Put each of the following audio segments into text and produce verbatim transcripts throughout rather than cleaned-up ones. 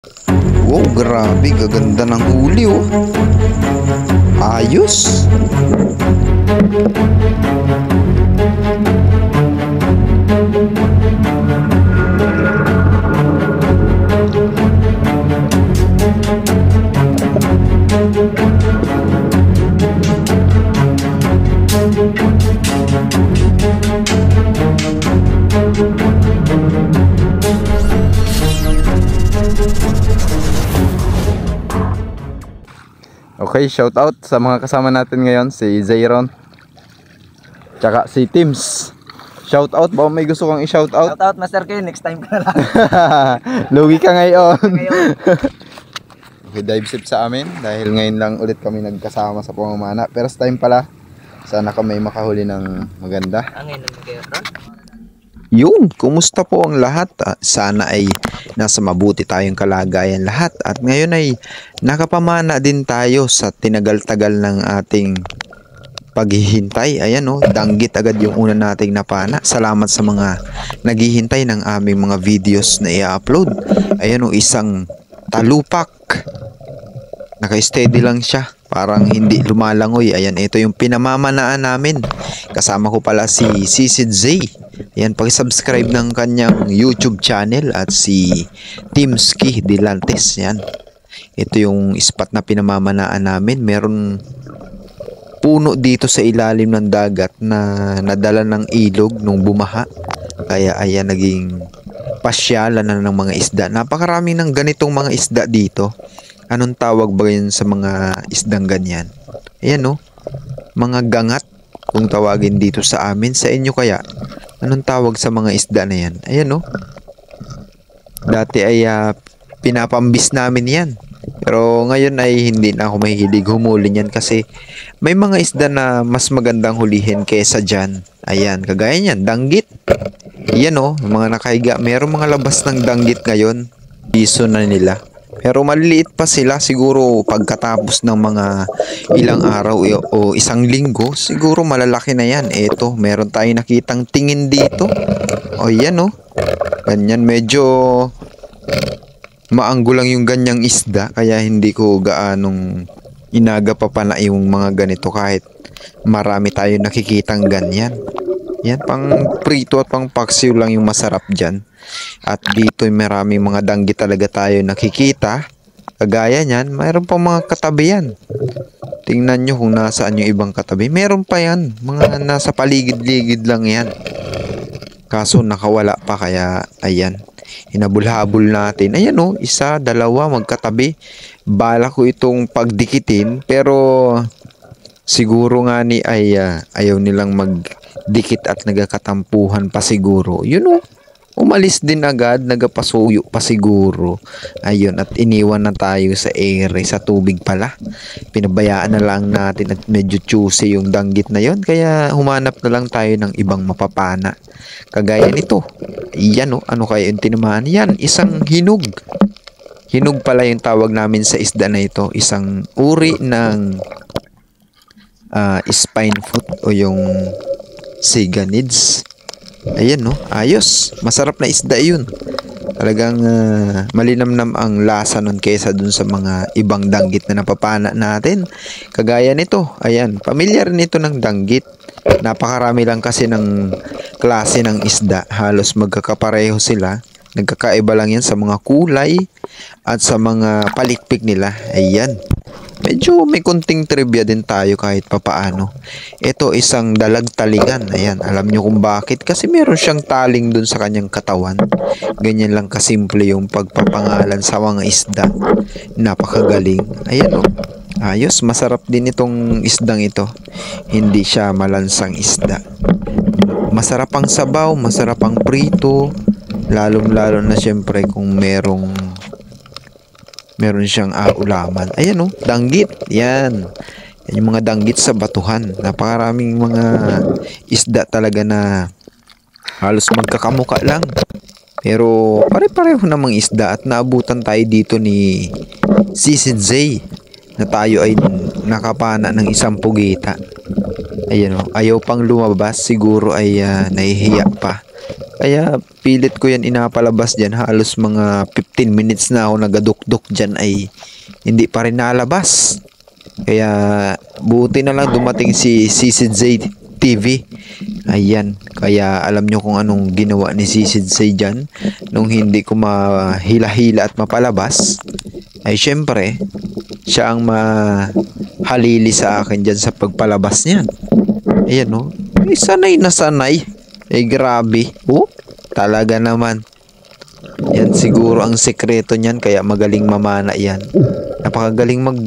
Wow, grabe, gaganda ng huli oh. Ayos. Okay, shout out sa mga kasama natin ngayon, si Zayron tsaka si Tims. Shout out ba? May gusto kong i-shout out? Shout out Master Ken, next time ka na lang. Lugi ka ngayon. Okay, dive sip sa amin dahil ngayon lang ulit kami nagkasama sa pamamana. First time pala. Sana kami makahuli ng maganda. Ah, ngayon lang kayo ron? Yun, kumusta po ang lahat? Ah, sana ay nasa mabuti tayong kalagayan lahat. At ngayon ay nakapamana din tayo sa tinagal-tagal ng ating paghihintay. Ayan o, danggit agad yung una nating napana. Salamat sa mga naghihintay ng aming mga videos na i-upload. Ayan o, isang talupak. Naka-steady lang siya. Parang hindi lumalangoy. Ayan, ito yung pinamamanaan namin. Kasama ko pala si Sisid Zay. Ayan, pag-subscribe ng kanyang YouTube channel at si Timski Dilantes. Yan. Ito yung spot na pinamamanaan namin. Meron puno dito sa ilalim ng dagat na nadala ng ilog nung bumaha. Kaya ayan, naging pasyalan na ng mga isda. Napakarami ng ganitong mga isda dito. Anong tawag ba yun sa mga isdang ganyan? Ayan no, mga gangat kung tawagin dito sa amin. Sa inyo kaya, anong tawag sa mga isda na yan? Ayan no, dati ay uh, pinapambis namin yan. Pero ngayon ay hindi na ako mahihilig humuli niyan kasi may mga isda na mas magandang hulihin kaysa dyan. Ayan, kagaya niyan, danggit. Ayan no, mga nakahiga. Merong mga labas ng danggit ngayon. Piso na nila. Pero maliliit pa sila, siguro pagkatapos ng mga ilang araw o isang linggo, siguro malalaki na yan. Eto, meron tayong nakitang tingin dito. O yan o, ganyan, medyo maanggo lang yung ganyang isda, kaya hindi ko gaanong inaga pa pa na yung mga ganito kahit marami tayong nakikitang ganyan. Yan, pang prito at pang paksiw lang yung masarap dyan. At dito marami mga danggit talaga tayo nakikita. Kagaya nyan, mayroon pa mga katabi yan. Tingnan nyo kung nasaan yung ibang katabi. Meron pa yan, mga nasa paligid-ligid lang yan. Kaso nakawala pa, kaya ayan, hinabol-habol natin. Ayan o, isa, dalawa, magkatabi. Bala ko itong pagdikitin, pero siguro nga ni ay uh, ayaw nilang magdikit at nagakatampuhan pa siguro. Yun o, umalis din agad, nagapasuyo pa siguro. Ayun, at iniwan na tayo sa ere, sa tubig pala. Pinabayaan na lang natin at medyo juicy yung danggit na yon, kaya humanap na lang tayo ng ibang mapapana. Kagaya nito. Yan o, ano kaya yung tinamaan? Yan, isang hinog. Hinog pala yung tawag namin sa isda na ito. Isang uri ng uh, spine foot o yung siganids. Ayan no, ayos. Masarap na isda yun. Talagang uh, malinamnam ang lasa nun kaysa dun sa mga ibang danggit na napapana natin. Kagaya nito, ayan, pamilyar nito ng danggit. Napakarami lang kasi ng klase ng isda. Halos magkakapareho sila. Nagkakaiba lang yan sa mga kulay at sa mga palikpik nila. Ayan. Medyo may kunting trivia din tayo kahit papaano. Ito isang dalagtalingan. Ayan, alam nyo kung bakit? Kasi meron siyang taling dun sa kanyang katawan. Ganyan lang kasimple yung pagpapangalan sa mga isda. Napakagaling. Ayan o. Ayos, masarap din itong isdang ito. Hindi siya malansang isda. Masarap ang sabaw, masarap ang prito. Lalong-lalo na syempre kung merong meron siyang uh, ulaman. Ayan o, danggit. Yan. Yan yung mga danggit sa batuhan. Napakaraming mga isda talaga na halos magkakamuka lang. Pero pare-pareho namang isda at naabutan tayo dito ni Sisid Zay na tayo ay nakapana ng isang pugita. Ayan o, ayaw pang lumabas. Siguro ay uh, nahihiya pa. Kaya pilit ko yan inapalabas dyan. Halos mga fifteen minutes na ako nagadukdok dyan ay hindi pa rin nalabas. Kaya buti na lang dumating si C C J T V. Ayan. Kaya alam nyo kung anong ginawa ni C C J dyan. Nung hindi ko mahila-hila at mapalabas. Ay syempre, siya ang mahalili sa akin dyan sa pagpalabas niyan. Ayan no. Eh, sanay na sanay. Eh grabe. Oh, talaga naman. Yan siguro ang sekreto niyan kaya magaling mamana yan. Napakagaling mag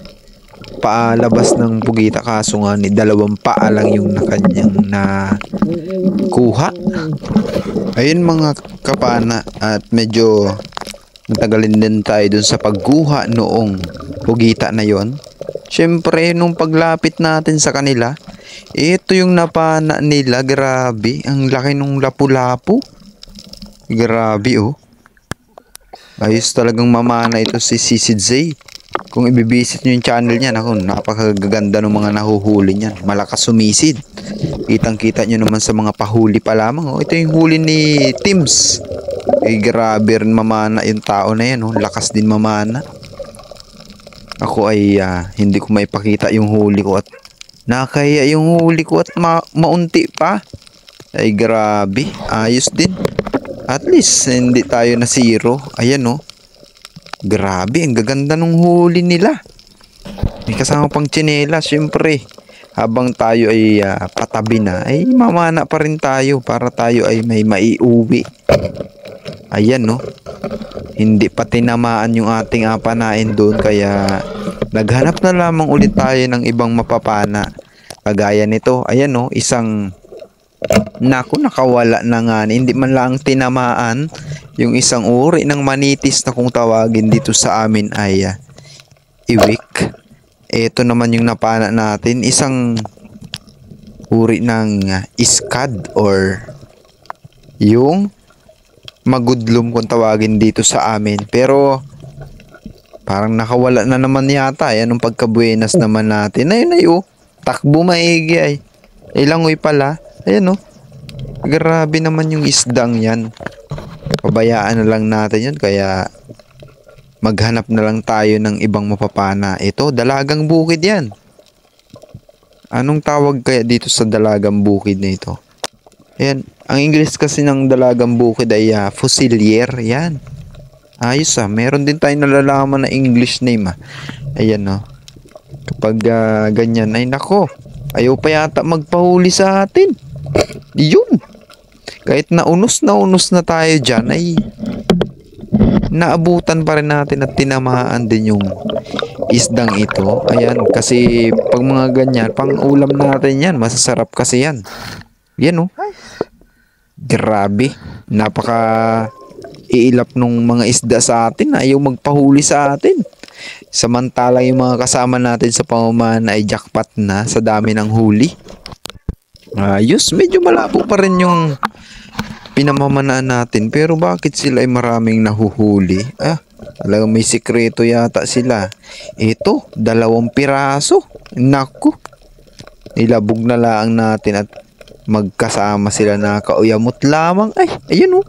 paalabas ng pugita kaso nga ni dalawang paa lang yung na kanyang na kuha. Ayun mga kapana at medyo natagalin din tayo dun sa pagguha noong pugita na yon. Syempre nung paglapit natin sa kanila, ito yung napana nila, grabe. Ang laki nung lapu-lapu. Grabe oh. Ayos talagang mamana ito si C C J. Kung ibibisit nyo yung channel niya, ako, napakaganda ng mga nahuhuli niyan. Malakas sumisid. Kitang kita nyo naman sa mga pahuli pa lamang. Oh. Ito yung huli ni Tims. Eh grabe rin mamana yung tao na yan. Oh. Lakas din mamana. Ako ay uh, hindi ko maipakita yung huli ko at nakaya yung huli ko at ma maunti pa. Ay grabe. Ayos din. At least hindi tayo na zero. Ayan oh. Grabe. Ang gaganda ng huli nila. May kasama pang tsinelas. Syempre. Habang tayo ay uh, patabi na. Ay mamana pa rin tayo. Para tayo ay may maiuwi. Ayan no. Hindi pa tinamaan yung ating apanain doon. Kaya naghanap na lamang ulit tayo ng ibang mapapana. Kagaya nito. Ayan no. Isang naku nakawala na nga. Hindi man lang tinamaan. Yung isang uri ng manitis na kung tawagin dito sa amin ay uh, iwik. Ito naman yung napana natin. Isang uri ng uh, iskad or yung magudlom kung tawagin dito sa amin. Pero parang nakawala na naman yata. Ayan yung pagkabuenas naman natin. Ayun ay oh. Takbo maigi ay. Ilangoy pala. Ayan oh. Grabe naman yung isdang yan. Pabayaan na lang natin yun. Kaya maghanap na lang tayo ng ibang mapapana. Ito, dalagang bukid yan. Anong tawag kaya dito sa dalagang bukid na ito? Ayan. Ang English kasi ng dalagang bukid ay uh, fusilier. Yan. Ayos ah. Meron din tayong nalalaman na English name ah. Ayan oh. Kapag uh, ganyan ay nako. Ayaw pa yata magpahuli sa atin. Yun. Kahit naunos na unos na tayo dyan ay naabutan pa rin natin at tinamaan din yung isdang ito. Ayan. Kasi pag mga ganyan, pang ulam natin yan. Masasarap kasi yan. Yan oh. Grabe. Napaka iilap nung mga isda sa atin. Ayaw magpahuli sa atin. Samantala yung mga kasama natin sa pamamana ay jackpot na sa dami ng huli. Ayos. Medyo malabo pa rin yung pinamamanaan natin. Pero bakit sila ay maraming nahuhuli? Ah, talagang may sikreto yata sila. Ito, dalawang piraso. Naku. Nilabog na lang natin at magkasama sila na kauyamot lamang. Ay, ayun oh.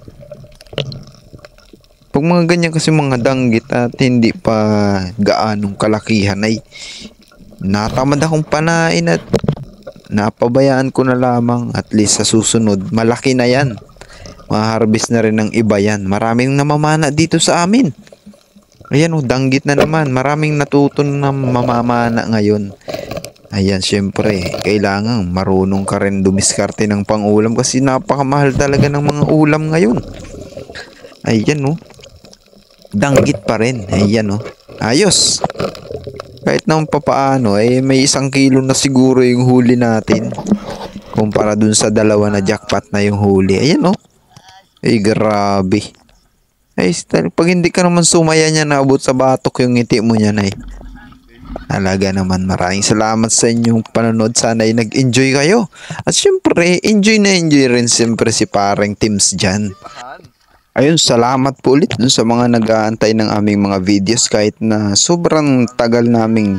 Pag mga ganyan kasi mga danggit at hindi pa gaanong kalakihan ay natamad akong panain at napabayaan ko na lamang. At least sa susunod, malaki na yan. Maharbis na rin ng iba yan. Maraming namamana dito sa amin. Ayan oh, danggit na naman. Maraming natutun na mamamana ngayon. Ayan, syempre, kailangan marunong ka rin dumiskarte ng pang-ulam kasi napakamahal talaga ng mga ulam ngayon. Ayan, oh. Danggit pa rin. Ayan, oh. Ayos. Kahit naman papaano, eh, may isang kilo na siguro yung huli natin. Kumpara dun sa dalawa na jackpot na yung huli. Ayan, oh. Ay, grabe. Ay, pag hindi ka naman sumaya niya, naabot sa batok yung ngiti mo niyan, ay. Talaga naman, maraming salamat sa inyong panonood. Sana ay nag-enjoy kayo. At syempre, enjoy na enjoy rin siyempre si pareng Tims dyan. Ayun, salamat po ulit dun sa mga nag-aantay ng aming mga videos. Kahit na sobrang tagal naming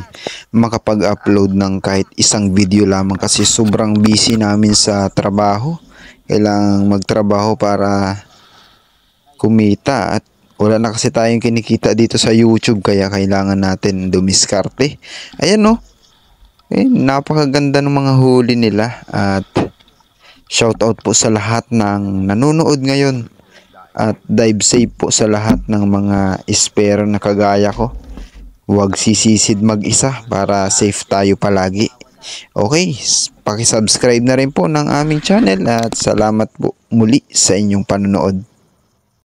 makapag-upload ng kahit isang video lamang kasi sobrang busy namin sa trabaho. Kailangang magtrabaho para kumita at wala na kasi tayong kinikita dito sa YouTube kaya kailangan natin dumiskarte. Ayan no. Eh, napakaganda ng mga huli nila at shoutout po sa lahat ng nanonood ngayon at dive safe po sa lahat ng mga espero na kagaya ko. Huwag sisisid mag-isa para safe tayo palagi. Okay, paki-subscribe na rin po ng aming channel at salamat po muli sa inyong panonood.